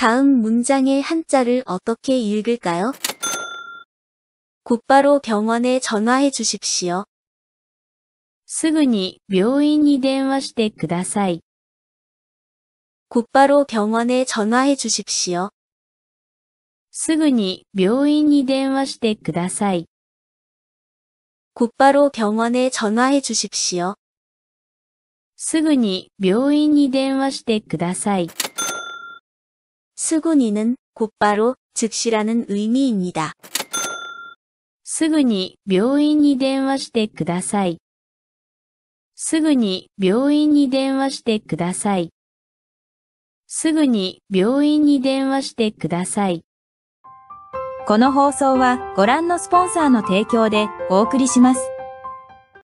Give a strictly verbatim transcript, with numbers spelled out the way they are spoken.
다음 문장의 한자를 어떻게 읽을까요? 곧바로 병원에 전화해 주십시오. すぐに病院に電話してください。 곧바로 병원에 전화해 주십시오. すぐに病院に電話してください。 곧바로 병원에 전화해 주십시오. すぐに病院に電話してください。 수군이는 곧바로, 즉시라는 의미입니다. すぐに病院に電話してください。すぐに病院に電話してください。すぐに病院に電話してください。 この放送はご覧のスポンサーの提供でお送りします。